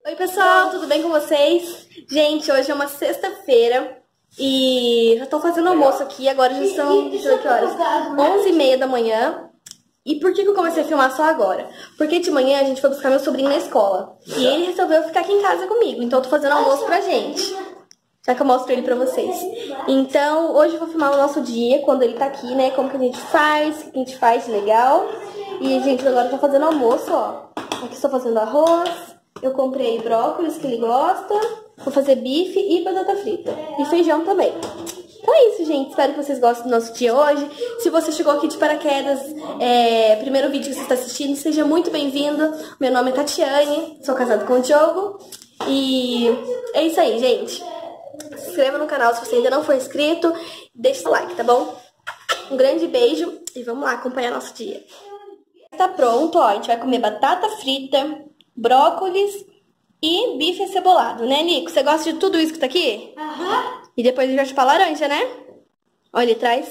Oi pessoal, tudo bem com vocês? Gente, hoje é uma sexta-feira e já tô fazendo almoço aqui, agora já são, deixa eu ver que horas, 11h30 da manhã. E por que eu comecei a filmar só agora? Porque de manhã a gente foi buscar meu sobrinho na escola e ele resolveu ficar aqui em casa comigo, então eu tô fazendo almoço pra gente. Já que eu mostro ele pra vocês. Então, hoje eu vou filmar o nosso dia, quando ele tá aqui, né? Como que a gente faz, o que a gente faz de legal. E, gente, agora eu tô fazendo almoço, ó. Aqui estou fazendo arroz. Eu comprei brócolis, que ele gosta. Vou fazer bife e batata frita. E feijão também. Então é isso, gente. Espero que vocês gostem do nosso dia hoje. Se você chegou aqui de paraquedas, primeiro vídeo que você está assistindo, seja muito bem-vindo. Meu nome é Tatiane, sou casada com o Diogo. E é isso aí, gente. Se inscreva no canal se você ainda não for inscrito. Deixa o like, tá bom? Um grande beijo e vamos lá acompanhar nosso dia. Tá pronto, ó. A gente vai comer batata frita, brócolis e bife acebolado, né, Nico? Você gosta de tudo isso que tá aqui? Aham. E depois a gente vai chupar laranja, né? Olha ali atrás.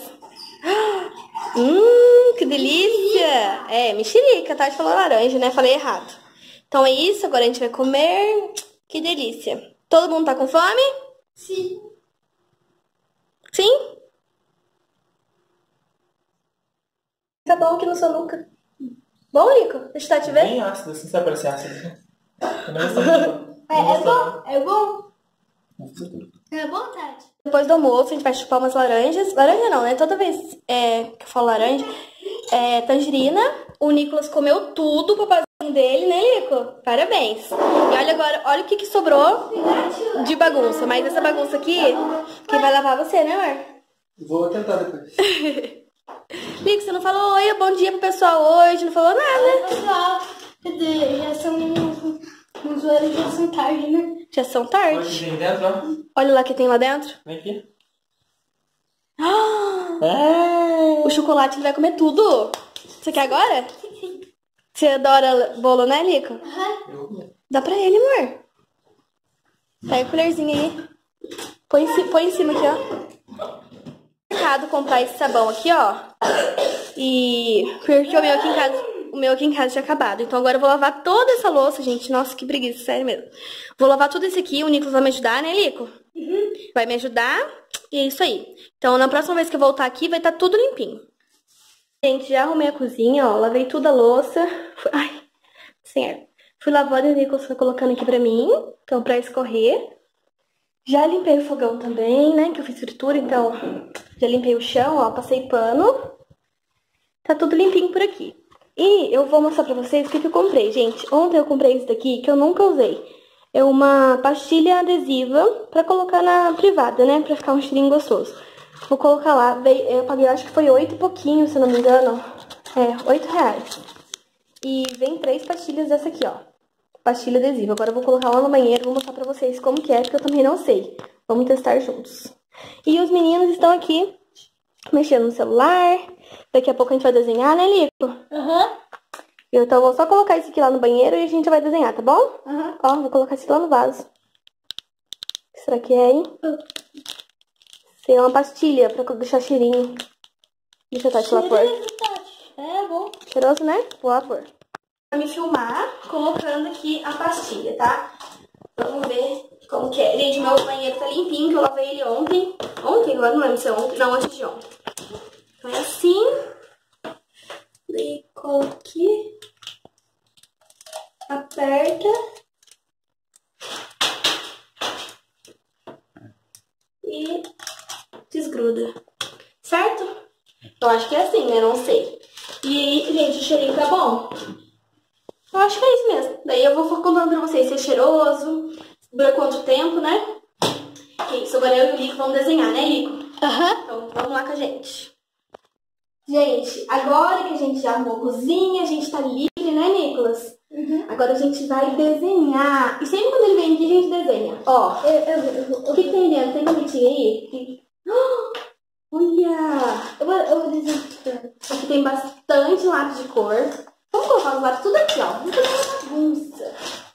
Que delícia! É, mexerica, tá? A gente falou laranja, né? Falei errado. Então é isso, agora a gente vai comer. Que delícia. Todo mundo tá com fome? Sim. Sim? Tá bom aqui no seu nuca. Bom, Nico? Deixa eu te ver. Bem ácido, assim, sabe parecer ácido. É bom? É bom? É bom, Tati? Depois do almoço, a gente vai chupar umas laranjas. Laranja não, né? Toda vez que eu falo laranja, tangerina. O Nicolas comeu tudo, o papazinho dele, né, Nico? Parabéns. E olha agora, olha o que sobrou de bagunça. Mas essa bagunça aqui, quem vai lavar você, né, amor? Vou tentar depois. Nico, você não falou oi, bom dia pro pessoal hoje, não falou nada. Pessoal, já são uns horas, já são tarde, né? Já são tarde. Pode vir dentro, ó. Olha lá o que tem lá dentro. Vem aqui. O chocolate ele vai comer tudo. Você quer agora? Você adora bolo, né, Nico? Aham. Dá pra ele, amor. Pega a colherzinha aí. Põe em cima aqui, ó. Mercado comprar esse sabão aqui, ó. E porque o meu aqui em casa tinha acabado. Então agora eu vou lavar toda essa louça, gente. Nossa, que preguiça, sério mesmo. Vou lavar tudo isso aqui. O Nicolas vai me ajudar, né, Nico? Uhum. Vai me ajudar. E é isso aí. Então na próxima vez que eu voltar aqui vai estar tudo limpinho. Gente, já arrumei a cozinha, ó. Lavei toda a louça. Ai, senhor. Fui lavando e o Nicolas foi colocando aqui pra mim. Então, pra escorrer. Já limpei o fogão também, né? Que eu fiz fritura, então já limpei o chão, ó. Passei pano. Tá tudo limpinho por aqui. E eu vou mostrar pra vocês o que eu comprei, gente. Ontem eu comprei isso daqui que eu nunca usei. É uma pastilha adesiva pra colocar na privada, né? Pra ficar um cheirinho gostoso. Vou colocar lá. Eu paguei, acho que foi 8 e pouquinho, se não me engano. É, R$8. E vem 3 pastilhas dessa aqui, ó. Pastilha adesiva. Agora eu vou colocar lá no banheiro, vou mostrar pra vocês como que é, porque eu também não sei. Vamos testar juntos. E os meninos estão aqui mexendo no celular. Daqui a pouco a gente vai desenhar, né, Lico? Aham. Então eu vou só colocar isso aqui lá no banheiro e a gente vai desenhar, tá bom? Aham. Ó, vou colocar isso aqui lá no vaso. O que será que é, hein? Sei, é uma pastilha pra deixar cheirinho. Deixa eu Tati lá pôr. É bom. Cheiroso, né? Vou lá pôr. Pra me filmar, colocando aqui a pastilha, tá? Vamos ver como que é. Gente, meu banheiro tá limpinho, que eu lavei ele ontem. Ontem? Agora não lembro se é ontem. Não, antes de ontem. Então é assim. Daí coloca aqui. Aperta. E desgruda. Certo? Eu acho que é assim, né? Não sei. E aí, gente, o cheirinho tá bom? Eu acho que é isso mesmo. Daí eu vou contando pra vocês se é cheiroso, dura quanto tempo, né? Que isso, agora eu e o Lico vamos desenhar, né, Lico? Aham. Então vamos lá com a gente. Gente, agora que a gente já arrumou a cozinha, a gente tá livre, né, Nicolas? Uhum. Agora a gente vai desenhar. E sempre quando ele vem aqui, a gente desenha. Ó, o que tem dentro? Tem canetinha aí? Olha! Eu vou desenhar. Aqui tem bastante lápis de cor. Vamos colocar os lápis tudo aqui, ó. Vamos fazer uma bagunça.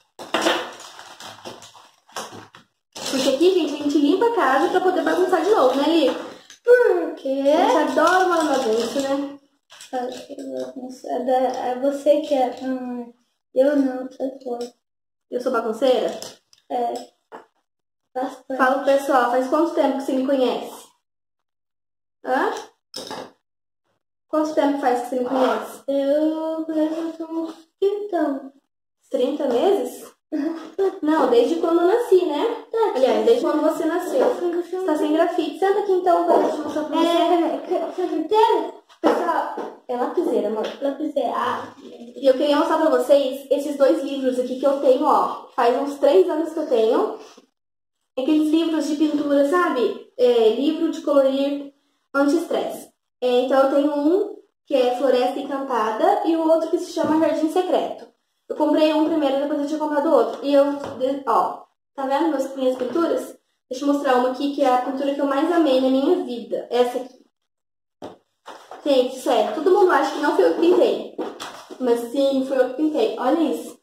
Porque aqui, gente, a gente limpa a casa pra poder bagunçar de novo, né, Li? Por quê? A gente adora uma bagunça, né? É você que é... Eu não, tá fora. Eu sou bagunceira? Bastante. Fala pro pessoal, faz quanto tempo que você me conhece? Hã? Quanto tempo faz que você me conhece? Eu conheço uns 30. 30 meses? Não, desde quando eu nasci, né? Aliás, desde quando você nasceu. Você tá sem grafite. Senta aqui então pra eu te mostrar pra você. Certeiro? Pessoal, é lapiseira, amor. Lapiseira. E eu queria mostrar pra vocês esses 2 livros aqui que eu tenho, ó. Faz uns 3 anos que eu tenho. Aqueles livros de pintura, sabe? Livro de colorir anti-estresse. Então eu tenho um que é Floresta Encantada e o outro que se chama Jardim Secreto. Eu comprei um primeiro, depois eu tinha comprado o outro. E eu, ó, tá vendo minhas pinturas? Deixa eu mostrar uma aqui que é a pintura que eu mais amei na minha vida. Essa aqui. Gente, sério, todo mundo acha que não foi eu que pintei. Mas sim, foi eu que pintei. Olha isso.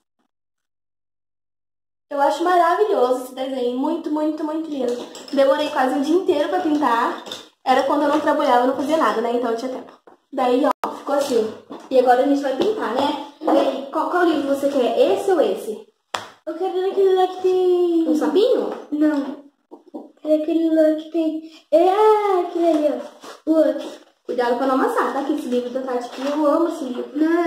Eu acho maravilhoso esse desenho. Muito, muito, muito lindo. Demorei quase um dia inteiro pra pintar. Era quando eu não trabalhava, eu não fazia nada, né? Então eu tinha tempo. Daí, ó, ficou assim. E agora a gente vai pintar, né? E aí, qual livro você quer? Esse ou esse? Eu quero aquele lá que tem... Um sapinho? Não. Quero aquele lá que tem... aquele ali, ó. O outro. Cuidado pra não amassar, tá? Que esse livro da Tati aqui, eu amo esse livro. Não,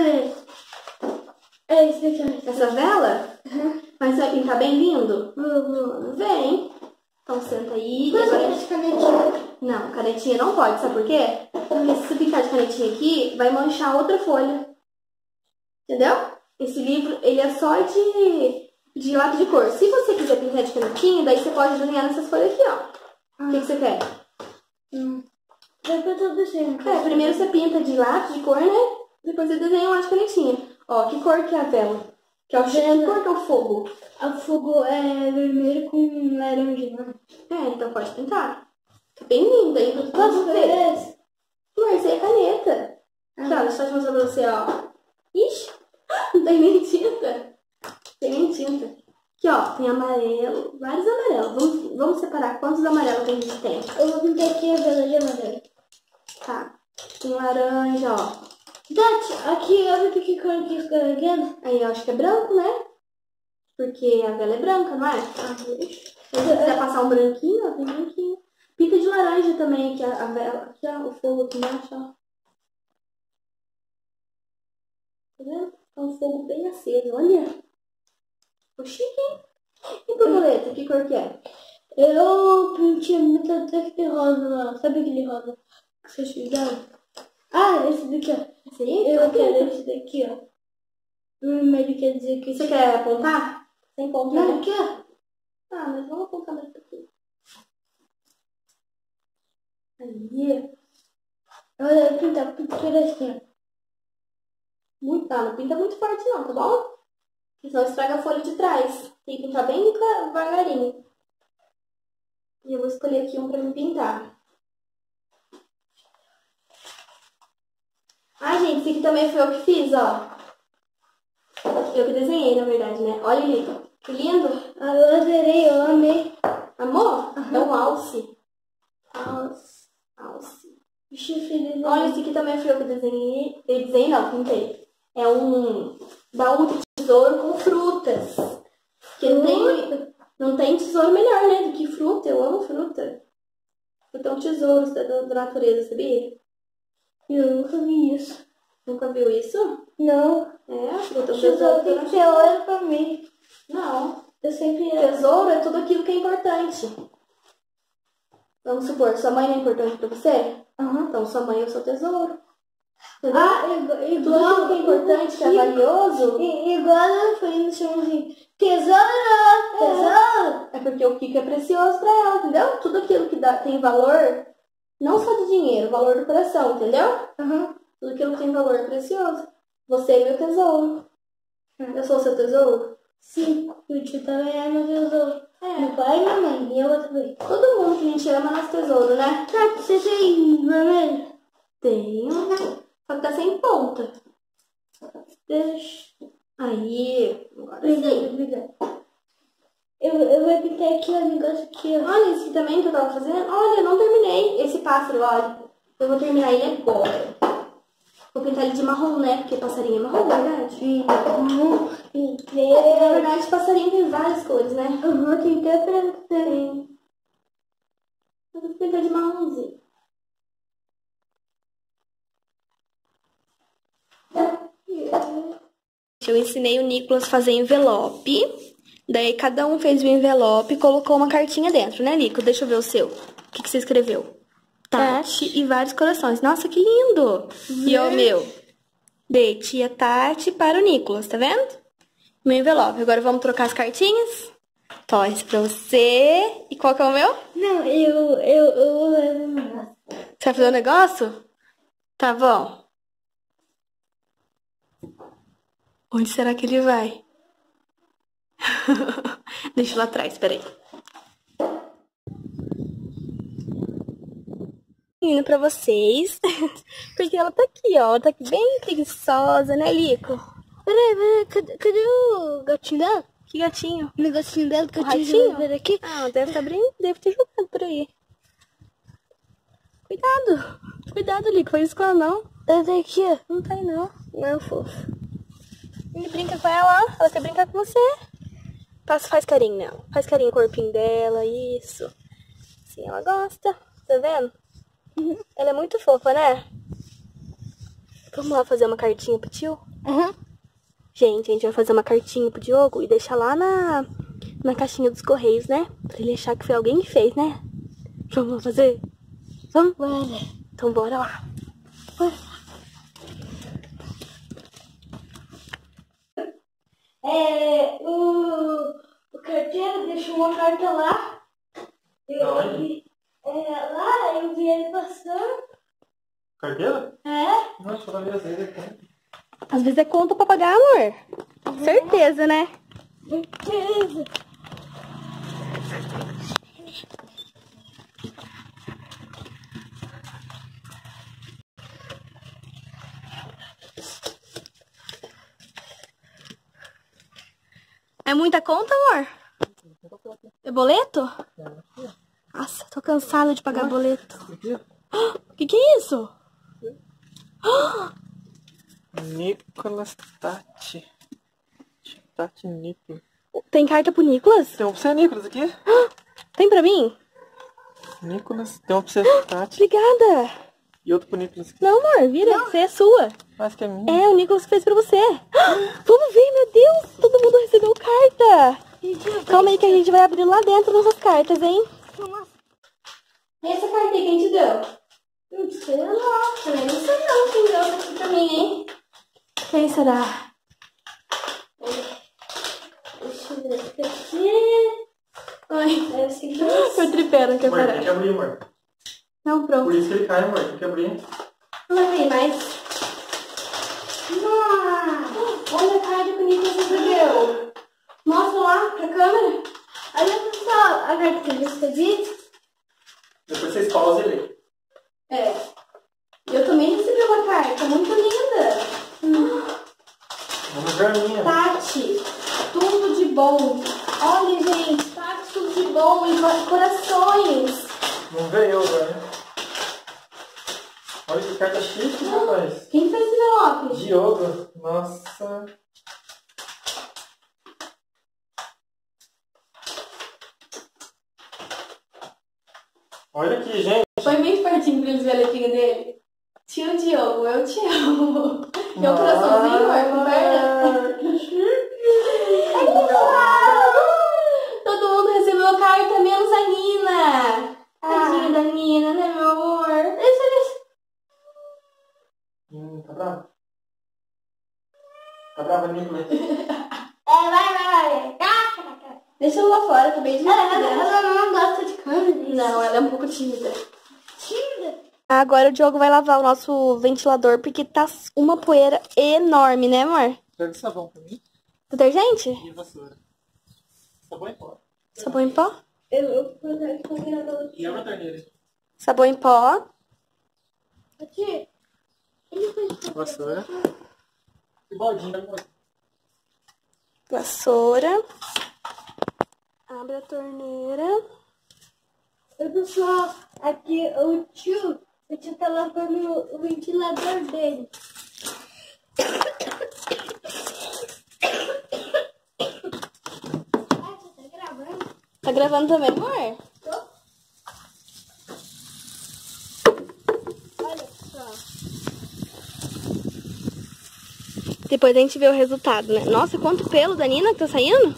é esse aqui. Essa vela? Mas você vai pintar bem lindo? Vou. Vem. Então senta aí. Mas Agora... essa canetinha. Não, canetinha não pode, sabe por quê? Porque se você pintar de canetinha aqui, vai manchar outra folha. Entendeu? Esse livro, ele é só de lápis de cor. Se você quiser pintar de canetinha, daí você pode desenhar nessas folhas aqui, ó. O que você quer? Depois eu desenho. Primeiro você pinta de lápis de cor, né? Depois você desenha lá de canetinha. Ó, que cor que é a vela? Que cor que é o fogo? O fogo é vermelho com laranja, né? Então pode pintar. Tá bem lindo, hein? Posso ver esse? Mas essa é caneta. Aqui, ó, deixa eu mostrar pra você, ó. Ixi, não tem nem tinta. Tem nem tinta. Aqui, ó, tem amarelo, vários amarelos. Vamos separar quantos amarelos que a gente tem. Eu vou pintar aqui a vela de amarelo. Tá. Tem laranja, ó. Tati, aqui, olha que cor que fica vendo. Aí eu acho que é branco, né? Porque a vela é branca, não é? Se você quiser passar um branquinho, ó, tem branquinho. Pinta de laranja também, aqui a vela. Aqui, ó, o fogo aqui embaixo, ó. Tá vendo? É um fogo bem aceso, olha. Ficou chique, hein? E borboleta, que cor que é? Eu pintei muito até que rosa lá. Sabe aquele rosa que vocês fizeram? Esse daqui, ó. Esse aí? Eu quero esse daqui, ó. Vermelho quer dizer que... Você quer apontar? Sem ponta, Não, né? aqui, ó. Mas vamos apontar mais pra aqui. Aí. Olha, eu pintar a pintura assim, ó. Não pinta muito forte não, tá bom? Porque senão estraga a folha de trás. Tem que pintar bem devagarinho. E eu vou escolher aqui um pra me pintar. Gente, esse aqui também foi eu que fiz, ó. Eu que desenhei, na verdade, né? Olha ali, que lindo. Eu adorei, eu amei. Amor? É um alce. Alce. Chifre. Olha, esse aqui também foi eu que desenhei. Eu desenhei não, pintei. É um baú de tesouro com frutas. Porque não tem tesouro melhor, né? Do que fruta. Eu amo fruta. Fruta é um tesouro da natureza, sabia? Eu nunca vi isso. Nunca viu isso? Não. Fruta é um Tesouro tem que ser olho pra mim. Não. Eu sempre... Tesouro é tudo aquilo que é importante. Vamos supor, sua mãe não é importante pra você? Então sua mãe é o seu tesouro. Igual... Tudo aquilo que é importante, que é valioso. Igual ela foi no chãozinho. Tesouro! É porque o Kiko é precioso pra ela, entendeu? Tudo aquilo que tem valor, não só de dinheiro, valor do coração, entendeu? Tudo aquilo que tem valor é precioso. Você é meu tesouro. Eu sou o seu tesouro? Sim, o tio também é meu tesouro. Meu pai e minha mãe, e eu também. Todo mundo que a gente ama é nosso tesouro, né? Você tem vermelho? Tenho. Só que tá sem ponta. Deixa. Aí, agora sim. Obrigada. Eu vou pintar aqui o negócio aqui, ó. Olha esse também que eu tava fazendo. Olha, eu não terminei. Esse pássaro, olha. Eu vou terminar ele agora. Vou pintar ele de marrom, né? Porque passarinho é marrom, verdade? Na verdade, passarinho tem várias cores, né? Uhum, tem até preto também. Eu vou pintar de marronzinho. Eu ensinei o Nicolas a fazer envelope. Daí cada um fez o envelope e colocou uma cartinha dentro, né, Nico? Deixa eu ver o seu. O que você escreveu? Tati e vários corações. Nossa, que lindo! E o meu? De tia Tati para o Nicolas, tá vendo? Meu envelope. Agora vamos trocar as cartinhas? Tó, esse pra você. E qual que é o meu? Não, eu Você vai fazer um negócio? Tá bom. Onde será que ele vai? Deixa lá atrás, peraí. Indo pra vocês. Porque ela tá aqui, ó. Ela tá aqui bem preguiçosa, né, Lico? Peraí, cadê o gatinho dela? Que gatinho. O negocinho dela que eu tinha ratinho? jogado aqui? Ah, deve ter jogado por aí. Cuidado. Cuidado, Lico. Faz isso com ela, não. Ela tá aqui, ó. Não tá aí, não. Não, fofo. Ele brinca com ela, ó. Ela quer brincar com você. Faz carinho nela. Faz carinho no corpinho dela, isso. Sim, ela gosta. Tá vendo? Ela é muito fofa, né? Vamos lá fazer uma cartinha pro tio? Uhum. Gente, a gente vai fazer uma cartinha pro Diogo e deixar lá na caixinha dos correios, né? Pra ele achar que foi alguém que fez, né? Vamos lá fazer? Vamos? Bora. Então bora lá. O carteiro deixou uma carta lá. Lá, eu vi ele passando. Carteira? É? Nossa, eu ver às vezes aqui. Às vezes é conta pra pagar, amor. Certeza, né? Certeza. É muita conta, amor? É boleto? Nossa, tô cansada de pagar boleto. O que é isso? Nicolas Tati. Tati Nicolas. Tem carta pro Nicolas? Tem um pra você, Nicolas, aqui. Tem pra mim? Nicolas, tem um pra você, Tati. Obrigada. E outro pro Nicolas aqui. Não, amor, vira. Você é sua. Acho que é minha. É, o Nicolas que fez pra você. Vamos ver, meu Deus. Todo mundo recebeu carta. Calma aí que a gente vai abrir lá dentro nossas cartas, hein? E essa carta aí, quem te deu? Não sei lá. Também não sei não quem deu essa aqui pra mim, hein? Quem será? Deixa eu ver aqui. Ai, Deve ser que foi tripé, não quer Amor, tem parar. que abrir, amor. Não, pronto. Por isso que ele cai, amor. Tem que abrir. Não vai vir mais. Olha a carta que o Nicolas recebeu. Mostra lá pra câmera. Olha pessoal, a carta que eu recebi. Depois vocês pausam e lê. É. Eu também recebi uma carta muito linda. Vamos ver a minha. Tati, tudo de bom. Olha, gente, Tati, tudo de bom. E corações. Vamos ver eu agora, né? Olha que carta chique, rapaz. Quem fez esse envelope? Diogo. Nossa. Olha aqui, gente. Foi bem pertinho pra eles verem a letrinha dele. Tio Diogo, eu te amo. Meu coraçãozinho, amor, com perna. Que chique. Todo mundo recebeu carta, menos a Nina. Tadinha da Nina, né, meu amor? Deixa. Tá bravo? Tá bravo, Nicolas? Vai. Deixa ela lá fora, acabei de Ela não gosta de câmera. Não, ela é um pouco tímida. Tímida? Agora o Diogo vai lavar o nosso ventilador, porque tá uma poeira enorme, né, amor? Pega sabão pra mim. Detergente? E vassoura. Sabão em pó. Sabão em pó? Eu vou fazer aqui. E abre a torneira. Sabão em pó. Aqui. Vassoura. E baldinho, amor. Vassoura. Abre a torneira. Oi, pessoal. Aqui o tio tá lavando o ventilador dele. Tá gravando também, amor? Olha só. Depois a gente vê o resultado, né? Nossa, quanto pelo da Nina que tá saindo.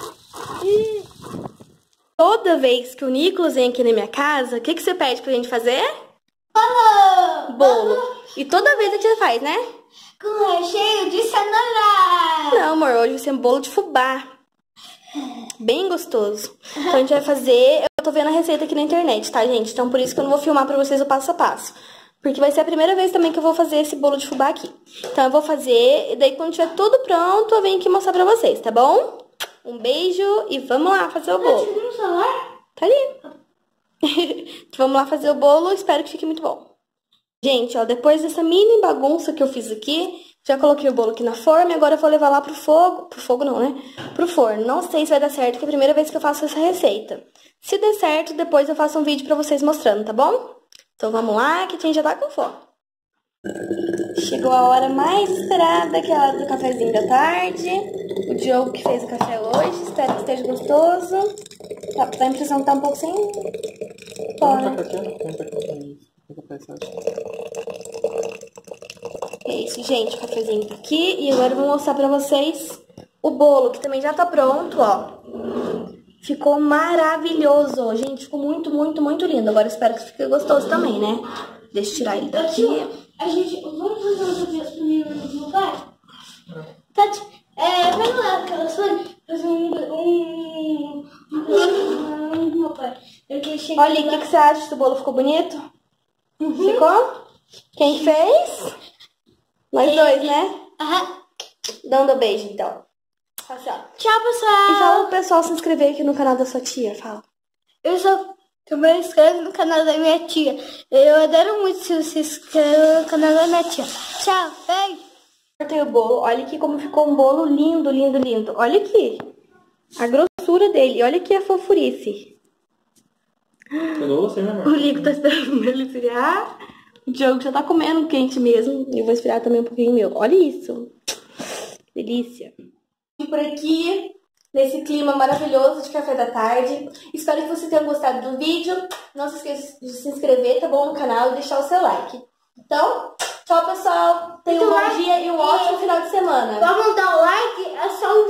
Toda vez que o Nicolas vem aqui na minha casa, o que você pede pra gente fazer? Bolo. E toda vez a gente faz, né? Com recheio de cenoura. Não, amor, hoje vai ser um bolo de fubá. Bem gostoso. Então a gente vai fazer... Eu tô vendo a receita aqui na internet, tá, gente? Então por isso que eu não vou filmar pra vocês o passo a passo. Porque vai ser a primeira vez também que eu vou fazer esse bolo de fubá aqui. Então eu vou fazer, e daí quando tiver tudo pronto, eu venho aqui mostrar pra vocês, tá bom? Um beijo e vamos lá fazer o bolo. Você viu no celular? Tá ali. Vamos lá fazer o bolo, espero que fique muito bom. Gente, ó, depois dessa mini bagunça que eu fiz aqui, já coloquei o bolo aqui na forma e agora eu vou levar lá pro fogo. Pro fogo não, né? Pro forno. Não sei se vai dar certo, que é a primeira vez que eu faço essa receita. Se der certo, depois eu faço um vídeo pra vocês mostrando, tá bom? Então vamos lá, que a gente já tá com fome. Chegou a hora mais esperada, que é a hora do cafezinho da tarde. O Diogo que fez o café hoje, espero que esteja gostoso. Tá, dá a impressão que tá um pouco sem pó, né? É isso, gente, o cafezinho tá aqui. E agora eu vou mostrar pra vocês o bolo, que também já tá pronto, ó. Ficou maravilhoso, gente, ficou muito, muito, muito lindo. Agora eu espero que fique gostoso também, né? Deixa eu tirar ele daqui. A gente... Vamos fazer uma surpresa pro menino do meu pai? Tati, vai lá aquela folha, fazer um do meu pai. Olha, o que você acha? O bolo ficou bonito? Ficou? Quem fez? Nós dois, né? Aham. Dando um beijo, então. Assim, ó. Tchau, pessoal. E fala pro pessoal se inscrever aqui no canal da sua tia, fala. Eu só também inscrevo no canal da minha tia. Eu adoro muito se você se inscrever no canal da minha tia. Tchau, beijo. Cortei o bolo. Olha aqui como ficou um bolo lindo, lindo, lindo. Olha aqui. A grossura dele. Olha aqui a fofurice. O Lico tá esperando ele esfriar. O Diogo já tá comendo quente mesmo. E eu vou esfriar também um pouquinho meu. Olha isso. Delícia. E por aqui, nesse clima maravilhoso de café da tarde. Espero que vocês tenham gostado do vídeo. Não se esqueça de se inscrever, tá bom, no canal e deixar o seu like. Então, tchau, pessoal. Tenham um bom dia e um ótimo final de semana. Vamos dar o like, é só um